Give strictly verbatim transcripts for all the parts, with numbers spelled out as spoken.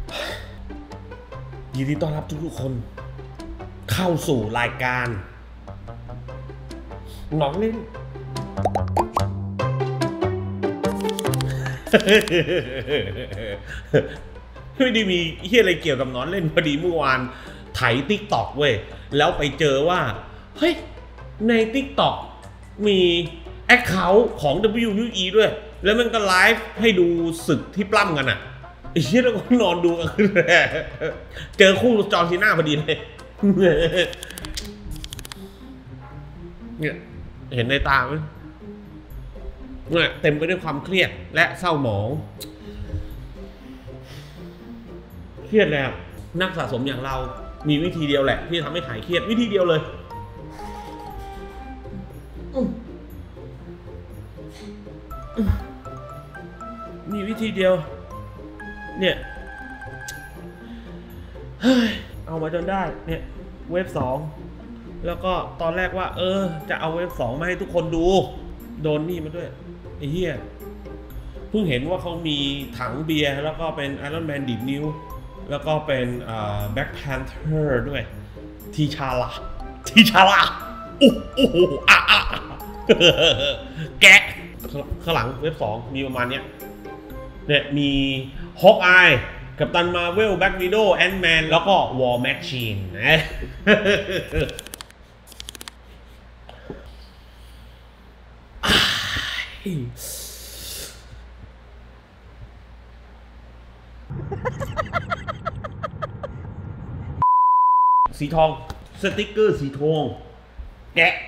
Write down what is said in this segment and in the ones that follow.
ยินดีต้อนรับทุกๆคนเข้าสู่รายการน้องเล่นไม่ได้มีเฮียอะไรเกี่ยวกับน้องเล่นพอดีเมื่อวานไถติ๊กต็อกเว้ยแล้วไปเจอว่าเฮ้ยในติ๊กต็อกมีแอคเคาท์ของ ดับเบิลยู ดับเบิลยู อี ด้วยแล้วมันก็ไลฟ์ให้ดูศึกที่ปล้ำกันอ่ะไอ้เชี่ยแล้วก็นอนดูกันเจอคู่จอร์ซีน่าพอดีเลยเนี่ยเห็นในตาไหมเนี่ยเต็มไปด้วยความเครียดและเศร้าหมองเครียดแล้วนักสะสมอย่างเรามีวิธีเดียวแหละที่จะทำให้หายเครียดวิธีเดียวเลยมีวิธีเดียวเนี่ยเอามาจนได้เนี่ยเว็บสองแล้วก็ตอนแรกว่าเออจะเอาเว็บสองมาให้ทุกคนดูโดนนี่มาด้วยไอ้เหี้ยเพิ่งเห็นว่าเขามีถังเบียร์แล้วก็เป็นไอรอนแมนดีดนิ้วแล้วก็เป็นแบ็คแพนเทอร์ด้วยทีชาลาทีชาลาอู้อู้อ่ะอ่ะแกะข้างหลังเว็บสองมีประมาณเนี้ยเนี่ยมีฮอกอายกัปตันมาเวลแบ็ควิโดว์แอนด์แมนแล้วก็วอร์แมชชีนนะสีทองสติ๊กเกอร์สีทองแกะ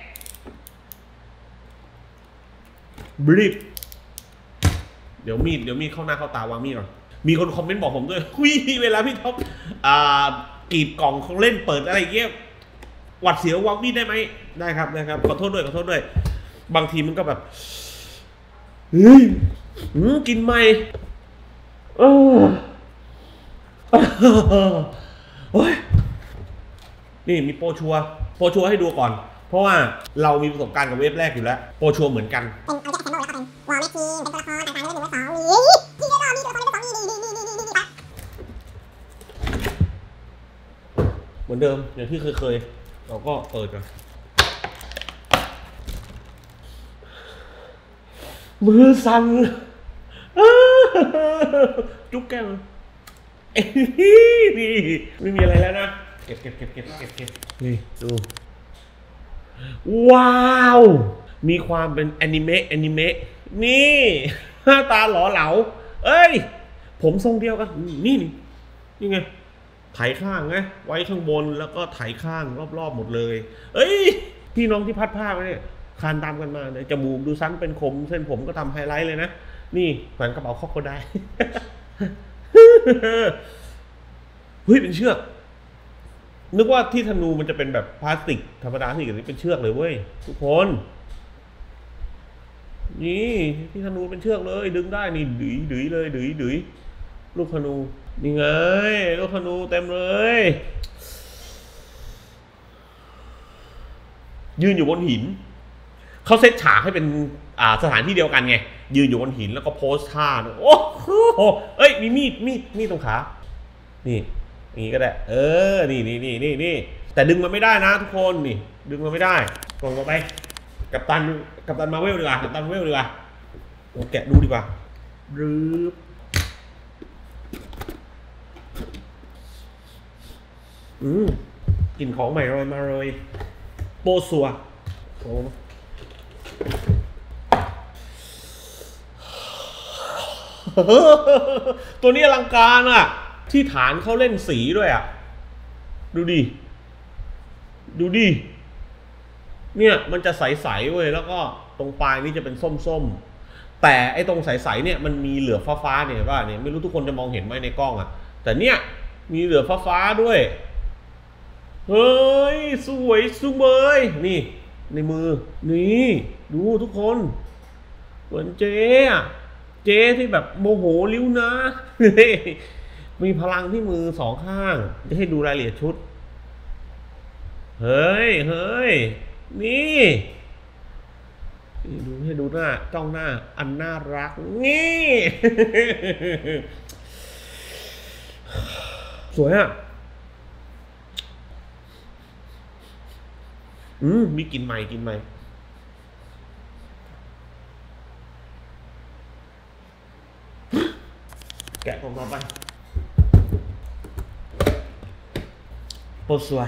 บลิปเดี๋ยวมีดเดี๋ยวมีดเข้าหน้าเข้าตาวางมีดก่อนมีคนคอมเมนต์บอกผมด้วยคุยเวลาพี่ท็อปอ่ากรีดกล่องของเล่นเปิดอะไรเงี้ยหวัดเสียววางมีดได้ไหมได้ครับได้ครับขอโทษด้วยขอโทษด้วยบางทีมันก็แบบเฮ้ยกินไม่เออโอ้ยนี่มีโปรชัวโปรชัวให้ดูก่อนเพราะว่าเรามีประสบการณ์กับเว็บแรกอยู่แล้วโปรชัวเหมือนกันเป็นเอาแจ็คแคมเบลแล้วก็เป็นวอร์แมชชีนเป็นตัวละครต่างๆเรื่องหนึ่งเรื่องสองมีที่ได้รอบมีตัวละครเรื่องสองนี่นี่นี่นี่นี่นี่ปะเหมือนเดิมอย่างที่เคยเคยเราก็เปิดกันมือสั่นจุ๊บแก้มนี่ไม่มีอะไรแล้วนะเก็บเก็บเก็บเก็บเก็บเก็บนี่ดูว้าวมีความเป็นแอนิเมะแอนิเมะนี่หน้าตาหล่อเหลาเอ้ยผมทรงเดียวกันนี่นี่นี่ไงไถข้างไงไว้ข้างบนแล้วก็ไถข้างรอบๆหมดเลยเอ้ยพี่น้องที่พัดผ้ามาเนี่ยคานตามกันมาเลยจมูกดูสั้นเป็นคมเส้นผมก็ทำไฮไลท์เลยนะนี่แขวนกระเป๋าครอบครัวได้เฮ้ยเป็นเชือกนึกว่าที่ธนูมันจะเป็นแบบพลาสติกธรรมดาสิอันนี้เป็นเชือกเลยเว้ยทุกคนนี่ที่ธนูเป็นเชือกเลยดึงได้นี่ดื้อดื้อเลยดื้อดื้อลูกธนูนี่ไงลูกธนูเต็มเลยยืนอยู่บนหินเขาเซตฉากให้เป็นอ่าสถานที่เดียวกันไงยืนอยู่บนหินแล้วก็โพสท่าโอ้โหเอ้ยมีมีดมีดมีดตรงขานี่นี่ก็ได้เออนี่นี่นี่นี่นี่แต่ดึงมันไม่ได้นะทุกคนนี่ดึงมันไม่ได้กล่องต่อไปกัปตันกัปตันมาเวลดีกว่ากัปตันมาเวลดีกว่าแกะดูดีกว่ารืบอืมกลิ่นของใหม่โรยมาโรยโปซัวโอ้ตัวนี้อลังการอ่ะที่ฐานเขาเล่นสีด้วยอ่ะดูดิดูดิเนี่ยมันจะใสๆเว้ยแล้วก็ตรงปลายนี่จะเป็นส้มๆแต่ไอ้ตรงใสๆเนี่ยมันมีเหลือบฟ้าๆเนี่ยว่าเนี่ยไม่รู้ทุกคนจะมองเห็นไหมในกล้องอ่ะแต่เนี่ยมีเหลือบฟ้าๆด้วยเฮ้ยสวยสวยนี่ในมือนี่ดูทุกคนเหมือนเจ๊อะเจ๊ที่แบบโมโหลิ้วนะมีพลังที่มือสองข้างจะให้ดูรายละเอียดชุดเฮ้ยเฮ้ยนี่ดูให้ดูหน้าจ้องหน้าอันน่ารักนี่สวยอ่ะอืมมีกลิ่นใหม่กลิ่นใหม่แกะกล่องต่อไปโปสวย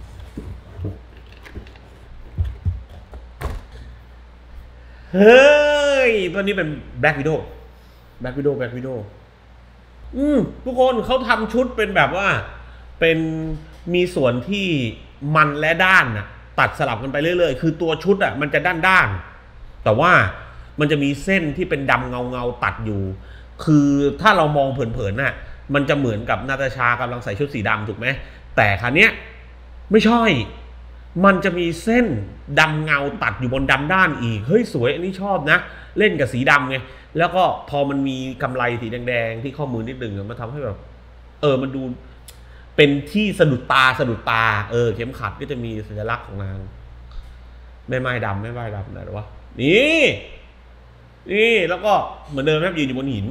เฮ้ยตัวนี้เป็น Black Widow Black Widow Black Widow อืมทุกคนเขาทำชุดเป็นแบบว่าเป็นมีส่วนที่มันและด้านน่ะตัดสลับกันไปเรื่อยๆคือตัวชุดอ่ะมันจะด้านด้านแต่ว่ามันจะมีเส้นที่เป็นดำเงาเงาตัดอยู่คือถ้าเรามองเผินๆน่ะมันจะเหมือนกับนาตาชากำลังใส่ชุดสีดำถูกไหมแต่คราวเนี้ยไม่ใช่มันจะมีเส้นดำเงาตัดอยู่บนดำด้านอีกเฮ้ยสวยอันนี้ชอบนะเล่นกับสีดำไงแล้วก็พอมันมีกำไลสีแดงๆที่ข้อมือนิดนึงมันทำให้แบบเออมันดูเป็นที่สะดุดตาสะดุดตาเออเข็มขัดก็จะมีสัญลักษณ์ของนางแม่ไม้ดำแม่ไม้ดำไหนหรอวะนี่นี่แล้วก็เหมือนเดิมครับยืนอยู่บนหิน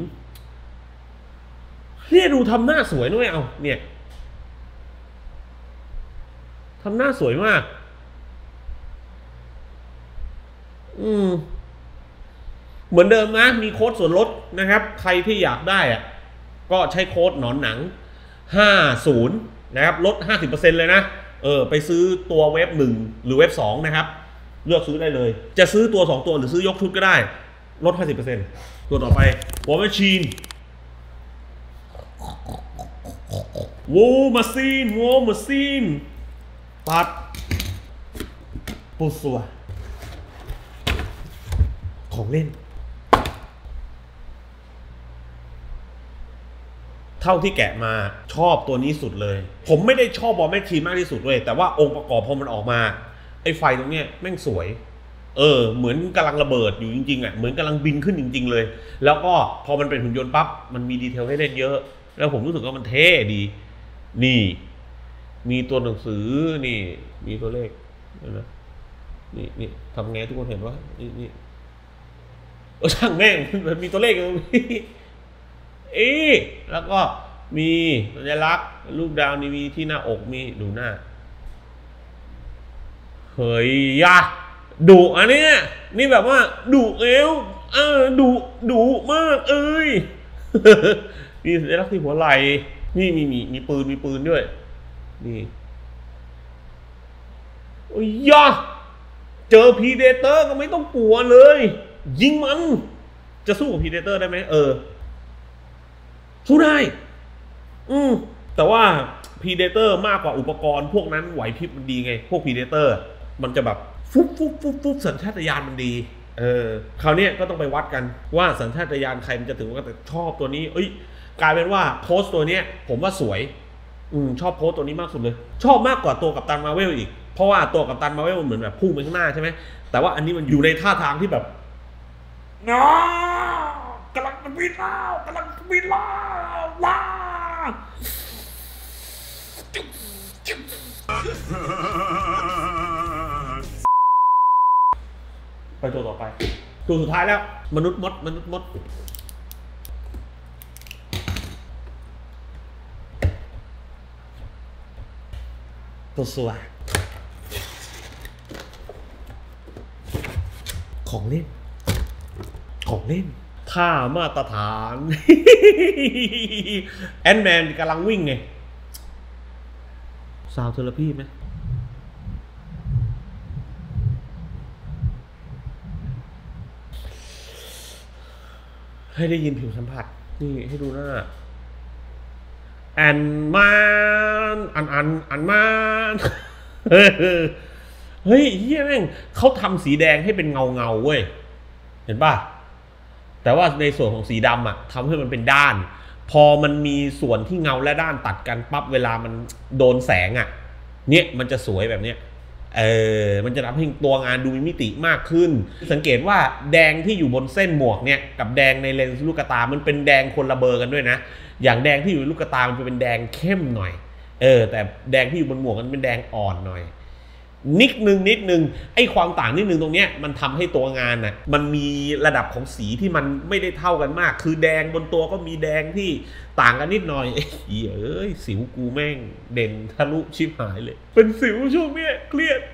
เนี่ยดูทำหน้าสวยด้วยเอาเนี่ยทำหน้าสวยมากอืมเหมือนเดิมนะมีโค้ดส่วนลดนะครับใครที่อยากได้อะก็ใช้โค้ดหนอนหนังห้าสิบนะครับลด ห้าสิบเปอร์เซ็นต์ เลยนะเออไปซื้อตัวเว็บหนึ่งหรือเว็บสองนะครับเลือกซื้อได้เลยจะซื้อตัวสองตัวหรือซื้อยกชุดก็ได้ลด ห้าสิบเปอร์เซ็นต์ ตัวต่อไปวอลแมชชีนโวมาซีนโวมาซีนปัดปูสัวของเล่นเท่าที่แกะมาชอบตัวนี้สุดเลยผมไม่ได้ชอบบอลแมชชีนมากที่สุดเลยแต่ว่าองค์ประกอบพอมันออกมาไอ้ไฟตรงเนี้ยแม่งสวยเออเหมือนกำลังระเบิดอยู่จริงๆอ่ะเหมือนกำลังบินขึ้นจริงๆเลยแล้วก็พอมันเป็นหุ่นยนต์ปั๊บมันมีดีเทลให้เล่นเยอะแล้วผมรู้สึกว่ามันเท่ดีนี่มีตัวหนังสือนี่มีตัวเลขนะนี่นี่ทำไงทุกคนเห็นว่านี่นี่เออช่างแม่งมันมีตัวเลขอยู่เอ๊ะแล้วก็มีสัญลักษณ์ลูกดาวนี่มีที่หน้าอกมีดูหน้าเฮ้ยยะดุอันเนี้ยนี่แบบว่าดุเอวเออดุดุมากเอ้ยมีสัญลักษณ์ที่หัวไหล่นี่มีมีมีปืนมีปืนด้วยนี่โอ้ยยะเจอพีเดเตอร์ก็ไม่ต้องกลัวเลยยิงมันจะสู้กับพีเดเตอร์ได้ไหมเออสู้ได้อืมแต่ว่าพีเดเตอร์มากกว่าอุปกรณ์พวกนั้นไหวพริบมันดีไงพวกพีเดเตอร์มันจะแบบฟุบฟุบฟุบฟุบสัญชาตญาณมันดีเออคราวนี้ก็ต้องไปวัดกันว่าสัญชาตญาณใครมันจะถึงว่าแต่ชอบตัวนี้เอ้ยกลายเป็นว่าโพสต์ตัวเนี้ยผมว่าสวยอืมชอบโพสต์ตัวนี้มากสุดเลยชอบมากกว่าตัวกัปตันมาร์เวลอีกเพราะว่าตัวกัปตันมาร์เวลมันเหมือนแบบพุ่งไปข้างหน้าใช่ไหมแต่ว่าอันนี้มันอยู่ในท่าทางที่แบบน้ากำลังจะบินแล้วกำลังจะบินแล้วว้าไปตัวต่อไปตัวสุดท้ายแล้วมนุษย์มดมนุษย์มดตัวสวยของเล่นของเล่นท่ามาตรฐานแอนด์แมนกำลังวิ่งไงซาวเทอราพีไหมให้ได้ยินผิวสัมผัสนี่ให้ดูหน้าแอนมันอันอันอันมันเฮ้ยเฮียแม่งเขาทำสีแดงให้เป็นเงาเงาเว้ยเห็นป่ะแต่ว่าในส่วนของสีดำอ่ะทำให้มันเป็นด้านพอมันมีส่วนที่เงาและด้านตัดกันปั๊บเวลามันโดนแสงอ่ะเนี่ยมันจะสวยแบบเนี้ยเออมันจะทำให้ตัวงานดูมีมิติมากขึ้นสังเกตว่าแดงที่อยู่บนเส้นหมวกเนี่ยกับแดงในเลนส์ลูกตามันเป็นแดงคนละเบอร์กันด้วยนะอย่างแดงที่อยู่ในลูกตามันจะเป็นแดงเข้มหน่อยเออแต่แดงที่อยู่บนหมวกมันเป็นแดงอ่อนหน่อยนิดนึงนิดนึงไอ้ความต่างนิดนึงตรงเนี้ยมันทำให้ตัวงานน่ะมันมีระดับของสีที่มันไม่ได้เท่ากันมากคือแดงบนตัวก็มีแดงที่ต่างกันนิดหน่อยเอ้ยสิวกูแม่งเด่นทะลุชิบหายเลยเป็นสิวช่วงเนี้ยเครียด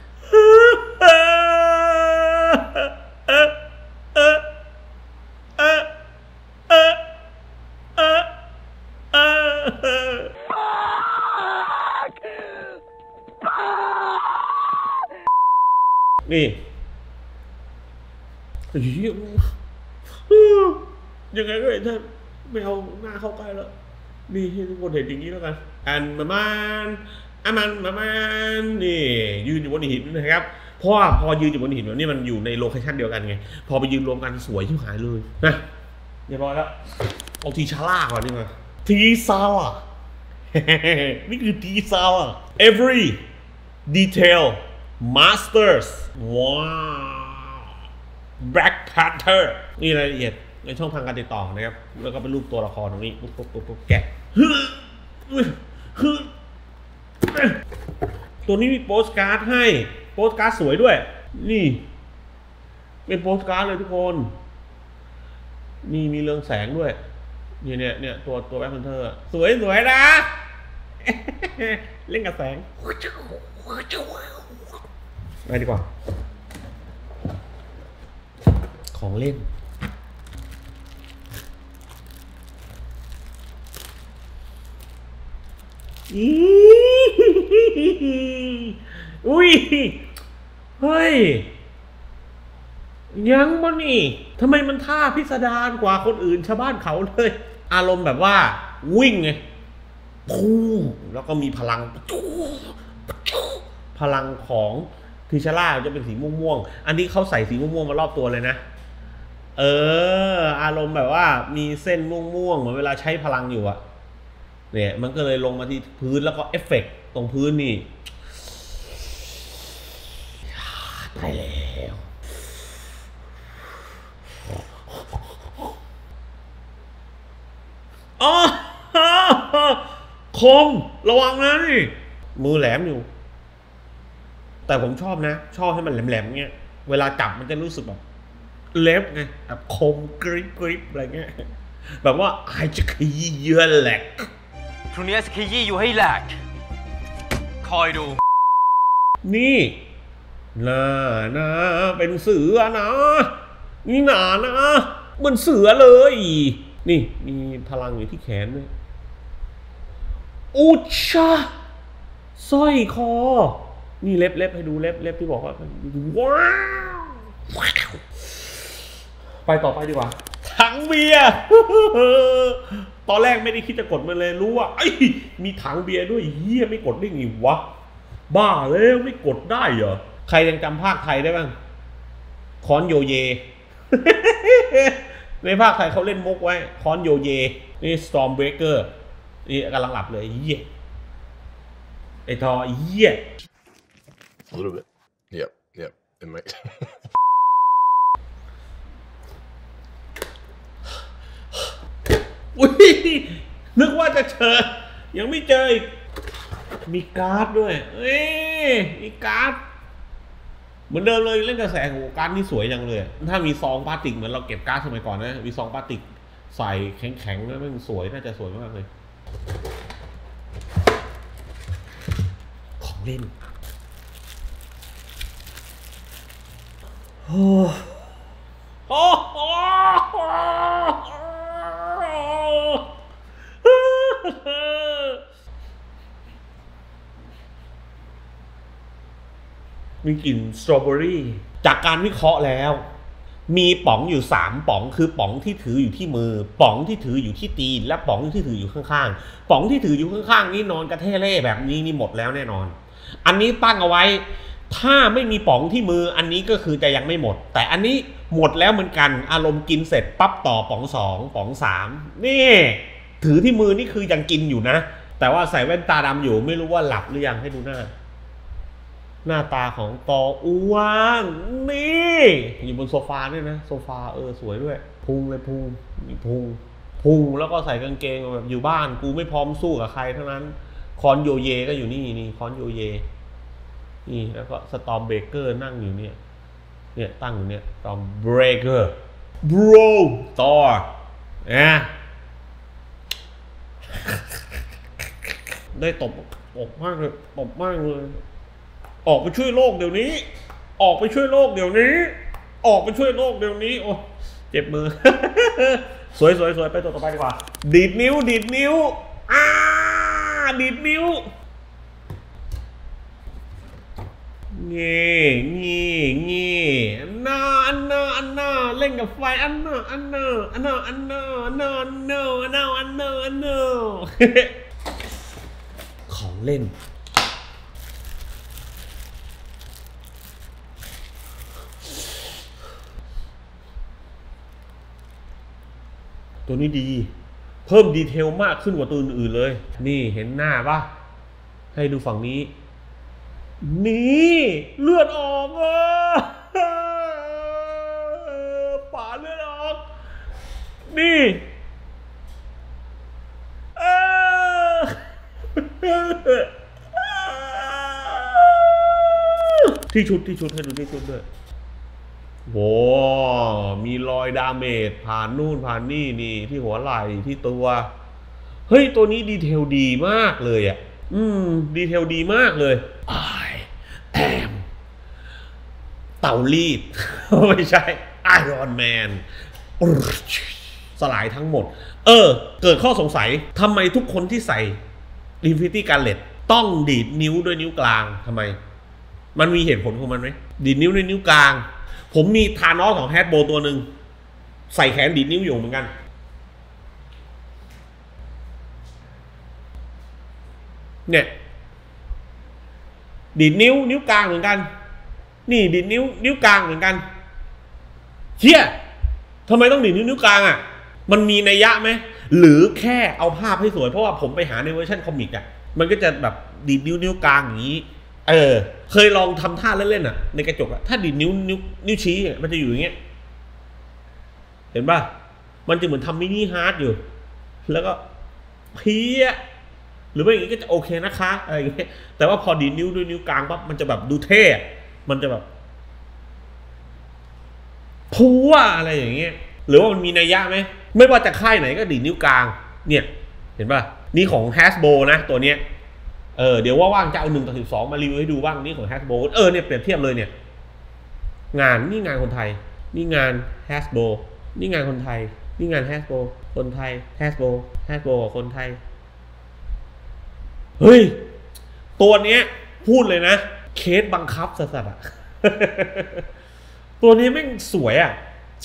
นี่ยังไงก็เห็นท่านไม่เอาหน้าเข้าใกล้แล้วนี่ให้ทุกคนเห็นอย่างนี้แล้วกันอันมามันอันมันมามันนี่ยืนอยู่บนหินนะครับเพราะว่าพอยืนอยู่บนหินแบบนี้มันอยู่ในโลเคชั่นเดียวกันไงพอไปยืนรวมกันสวยชิบหายเลยนะเรียบร้อยแล้วเอาทีชาร่าก่อนดีกว่าทีซาร่านี่คือทีซาร่า every detail masters ว้าว Black Panther นี่รายละเอียดในช่องทางการติดต่อนะครับแล้วก็เป็นรูปตัวละครตรงนี้ปุ๊บปุ๊บปุ๊บปุ๊บแกะตัวนี้มีโปสการ์ดให้โปสการ์ดสวยด้วยนี่เป็นโปสการ์ดเลยทุกคนนี่มีเรืองแสงด้วยเนี่ยเนี่ยเนี่ยตัวตัวแบ็คแพนเทอร์สวยสวยนะเล่นกับแสงไปดีกว่าของเล่นอุ้ยเฮ้ยยังบ่นี่ทำไมมันท่าพิสดารกว่าคนอื่นชาวบ้านเขาเลยอารมณ์แบบว่าวิ่งไงพูแล้วก็มีพลังพลังของทิชาร่าจะเป็นสีม่วงๆอันนี้เขาใส่สีม่วงๆมารอบตัวเลยนะเอออารมณ์แบบว่ามีเส้นม่วงๆเหมือนเวลาใช้พลังอยู่อะเนี่ยมันก็เลยลงมาที่พื้นแล้วก็เอฟเฟกต์ตรงพื้นนี่ตายแล้วอ๋อคมระวังนะนี่มือแหลมอยู่แต่ผมชอบนะชอบให้มันแหลมๆเงี้ยเวลาจับมันจะรู้สึกแบบเล็บไงแบบคมกริบกริบอะไรเงี้ยแบบว่าไอ้จะขยี้เยื่อแหลกทุนี้จะขยี้อยู่ให้แหลกคอยดูนี่น่านะเป็นเสือนะนี่หนานะเหมือนเสือเลยนี่มีพลังอยู่ที่แขนด้วยอุชาสร้อยคอนี่เล็บเล็บให้ดูเล็บเล็บที่บอกว่าว้าวไปต่อไปดีกว่าถังเบียร์ตอนแรกไม่ได้คิดจะกดมันเลยรู้ว่าไอ้มีถังเบียร์ด้วยเฮียไม่กดได้ไงวะบ้าแล้วไม่กดได้เหรอใครยังจำภาคไทยได้บ้างคอนโยเยในภาคไทยเขาเล่นมุกไว้คอนโยเยนี่ Stormbreaker นี่กำลังหลับเลยเฮียไอทอเฮีย A little bit. Yep, yep. It might. อุ้ยนึกว่าจะเจอยังไม่เจออีกมีการ์ดด้วยเอ้ยมีการ์ดเหมือนเดิมเลยเล่นกระแสโหการ์ดนี่สวยจังเลยถ้ามีซองพลาสติกเหมือนเราเก็บการ์ดสมัยก่อนนะมีซองพลาสติกใส่แข็งๆแล้วมันสวยน่าจะสวยมากเลยของเล่นโอ้โอ้มีกลิ่นสตรอเบอรี่จากการวิเคราะห์แล้วมีป๋องอยู่สามป๋องคือป๋องที่ถืออยู่ที่มือป๋องที่ถืออยู่ที่ตีนและป๋องที่ถืออยู่ข้างๆป๋องที่ถืออยู่ข้างๆนี่นอนกระเทเล่แบบนี้นี่หมดแล้วแน่นอนอันนี้ตั้งเอาไว้ถ้าไม่มีป๋องที่มืออันนี้ก็คือจะยังไม่หมดแต่อันนี้หมดแล้วเหมือนกันอารมณ์กินเสร็จปั๊บต่อป๋องสองป๋องสามนี่ถือที่มือนี่คือยังกินอยู่นะแต่ว่าใส่แว่นตาดำอยู่ไม่รู้ว่าหลับหรือยังให้ดูหน้าหน้าตาของตออ้วนนี่อยู่บนโซฟาด้วยนะโซฟาเออสวยด้วยพุงเลยพุงมีพุงพุงแล้วก็ใส่กางเกงแบบอยู่บ้านกูไม่พร้อมสู้กับใครเท่านั้นคอนโยเยก็อยู่นี่นี่คอนโยเยนี่แล้วก็สตอมเบเกอร์นั่งอยู่เนี่ยเนี่ยตั้งอยู่เนี่ยสตอมเบเกอร์บรต่อนะได้ตบอกมากเลยตบมากเลยออกไปช่วยโลกเดี๋ยวนี้ออกไปช่วยโลกเดี๋ยวนี้ออกไปช่วยโลกเดี๋ยวนี้โอ้เจ็บมือ สวยสวยสวยไปตัวต่อไปดีกว่าดีดนิ้วดีดนิ้วอ่าดีดนิ้วงี้งี้งี้อันน่าอันน่าอันน่าเล่นกับไฟอันน่าอันน่าอันน่าอันน่าอันน่าอันน่าอันน่าอันน่าอันน่าของเล่นตัวนี้ดีเพิ่มดีเทลมากขึ้นกว่าตัวอื่นๆเลยนี่เห็นหน้าปะให้ดูฝั่งนี้นี่เลือดออกอ่ะป่าเลือดออกนี่ที่ชุดที่ชุดให้ดูที่ชุดด้วยโว้มีรอยดาเมจผ่านนู่นผ่านนี่นี่ที่หัวไหล่ที่ตัวเฮ้ยตัวนี้ดีเทลดีมากเลยอ่ะอืมดีเทลดีมากเลย I am เต่ารีด ไม่ใช่ Iron Man สลายทั้งหมดเออเกิดข้อสงสัยทำไมทุกคนที่ใส่ Infinity Gauntlet ต้องดีดนิ้วด้วยนิ้วกลางทำไมมันมีเหตุผลของมันไหมดีดนิ้วด้วยนิ้วกลางผมมีทานอสของแฮตโบตัวหนึ่งใส่แขนดีดนิ้วอยู่เหมือนกันเนี่ยดีดนิ้วนิ้วกลางเหมือนกันนี่ดีดนิ้วนิ้วกลางเหมือนกันเชี่ยทำไมต้องดีดนิ้วนิ้วกลางอ่ะมันมีนัยยะไหมหรือแค่เอาภาพให้สวยเพราะว่าผมไปหาในเวอร์ชันคอมิกอ่ะมันก็จะแบบดีดนิ้วนิ้วกลางอย่างนี้เออเคยลองทำท่าเล่นๆอ่ะในกระจกอ่ะถ้าดีดนิ้วนิ้วนิ้วชี้มันจะอยู่อย่างเงี้ยเห็นป่ะมันจะเหมือนทำมินิฮาร์ดอยู่แล้วก็เพี้ยหรือไม่อย่างงี้ก็จะโอเคนะคะอะไรอย่างเงี้ยแต่ว่าพอดีดนิ้วด้วยนิ้วกลางปั๊บมันจะแบบดูเท่มันจะแบบพัวอะไรอย่างเงี้ยหรือว่ามันมีนัยยะไหมไม่ว่าจะค่ายไหนก็ดีดนิ้วกลางเนี่ยเห็นป่ะนี่ของ Hasbro นะตัวเนี้ยเออเดี๋ยวว่าว่างจะเอาหนึ่งต่อสิบสองมารีวิวให้ดูบ้างนี่ของ Hasbro เออเนี่ยเปรียบเทียบเลยเนี่ยงานนี่งานคนไทยนี่งาน Hasbro นี่งานคนไทยนี่งาน Hasbro คนไทย Hasbro Hasbro คนไทยเฮ้ยตัวเนี้ยพูดเลยนะเคสบังคับสัสๆอ่ะ ตัวนี้แม่งสวยอ่ะ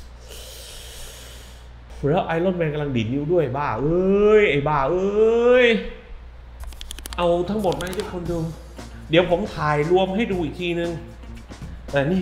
แล้วไอรอนแมนกำลังดีดนิ้วด้วยบ้าเอ้ยไอ้บ้าเอ้ยเอาทั้งหมดมาให้ทุกคนดูเดี๋ยวผมถ่ายรวมให้ดูอีกทีนึงแต่นี่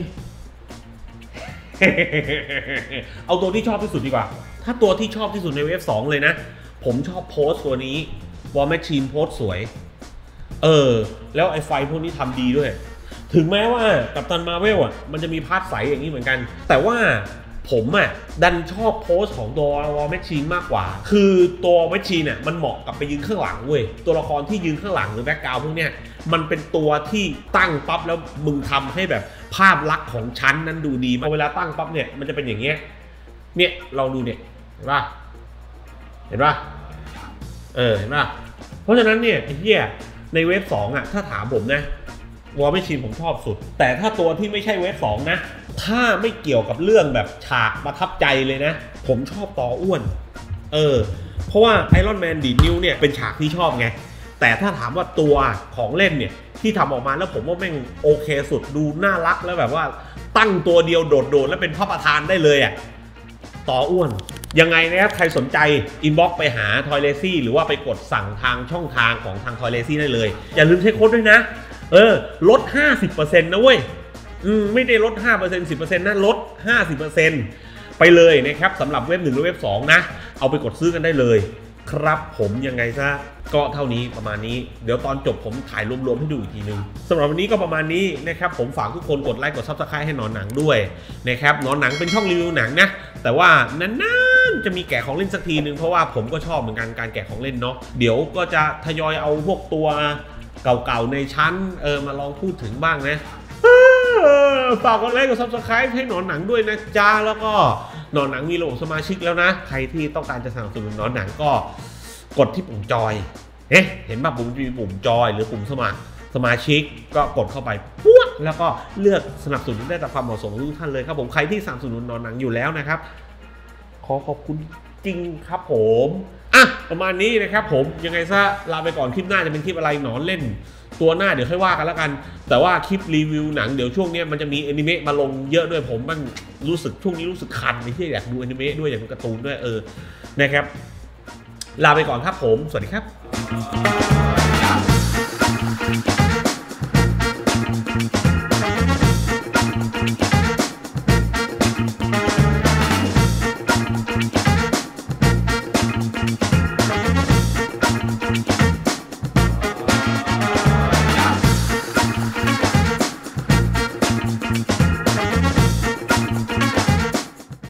เอาตัวที่ชอบที่สุดดีกว่าถ้าตัวที่ชอบที่สุดในเวฟสองเลยนะผมชอบโพสตัวนี้วอร์แมชชีนโพสสวยเออแล้วไอไฟพวกนี้ทำดีด้วยถึงแม้ว่ากัปตันมาร์เวลอ่ะมันจะมีพาร์ทใสอย่างนี้เหมือนกันแต่ว่าผมอ่ะดันชอบโพสของตัววอร์แมชชีนมากกว่าคือตัวแมชชีนเนี่ยมันเหมาะกับไปยืนข้างหลังเว้ยตัวละครที่ยืนข้างหลังหรือแบ็คกราวด์พวกเนี้ยมันเป็นตัวที่ตั้งปั๊บแล้วมึงทำให้แบบภาพลักษณ์ของชั้นนั้นดูดีพอเวลาตั้งปั๊บเนี่ยมันจะเป็นอย่างเงี้ยเนี่ยลองดูเนี่ยเห็นป่ะเห็นป่ะเออเห็นป่ะเพราะฉะนั้นเนี่ยไอ้เหี้ยในเวฟสองอ่ะถ้าถามผมนะวอร์แมชชีนผมชอบสุดแต่ถ้าตัวที่ไม่ใช่เวฟสองนะถ้าไม่เกี่ยวกับเรื่องแบบฉากประทับใจเลยนะผมชอบต่ออ้วนเออเพราะว่าไอรอนแมนดีดนิ้วเนี่ยเป็นฉากที่ชอบไงแต่ถ้าถามว่าตัวของเล่นเนี่ยที่ทำออกมาแล้วผมว่าแม่งโอเคสุดดูน่ารักแล้วแบบว่าตั้งตัวเดียวโดดๆแล้วเป็นพระประธานได้เลยอ่ะต่ออ้วนยังไงนะครับใครสนใจอินบ็อกซ์ไปหาทอยเลซี่หรือว่าไปกดสั่งทางช่องทางของทางทอยเลซี่ได้เลยอย่าลืมใช้โค้ดด้วยนะเออลด ห้าสิบเปอร์เซ็นต์ นะเว้ยอืมไม่ได้ลด ห้าเปอร์เซ็นต์ สิบเปอร์เซ็นต์ นะลด ห้าสิบเปอร์เซ็นต์ ไปเลยนะครับสำหรับเว็บหนึ่งและเว็บสองนะเอาไปกดซื้อกันได้เลยครับผมยังไงซะก็เท่านี้ประมาณนี้เดี๋ยวตอนจบผมถ่ายรวมๆให้ดูอีกทีนึงสำหรับวันนี้ก็ประมาณนี้นะครับผมฝากทุกคนกดไลค์กดซับสไครต์ให้หนอนหนังด้วยนะครับหนอนหนังเป็นช่องรีวิวหนังนะแต่ว่านานๆจะมีแกะของเล่นสักทีนึงเพราะว่าผมก็ชอบเหมือนกันการแกะของเล่นเนาะเดี๋ยวก็จะทยอยเอาพวกตัวเก่าๆในชั้นเออมาลองพูดถึงบ้างนะฝากกดไลค์กด ซับสไครบ์ ให้หนอนหนังด้วยนะจ๊ะแล้วก็หนอนหนังมีระบบสมาชิกแล้วนะใครที่ต้องการจะสนับสนุนหนอนหนังก็กดที่ปุ่มจอยเอ๊ะเห็นป่ะปุ่มมีปุ่มจอยหรือปุ่มสมัครสมาชิกก็กดเข้าไปปุ๊บแล้วก็เลือกสนับสนุนได้ตามความเหมาะสมของทุกท่านเลยครับผมใครที่สนับสนุนหนอนหนังอยู่แล้วนะครับขอขอบคุณจริงครับผมอ่ะประมาณนี้นะครับผมยังไงซะลาไปก่อนคลิปหน้าจะเป็นคลิปอะไรหนอนเล่นตัวหน้าเดี๋ยวค่อยว่ากันแล้วกันแต่ว่าคลิปรีวิวหนังเดี๋ยวช่วงนี้มันจะมีอนิเมะมาลงเยอะด้วยผมมันรู้สึกช่วงนี้รู้สึกคันที่อยากดูอนิเมะด้วยอยากดูการ์ตูนด้วยเออนะครับลาไปก่อนครับผมสวัสดีครับ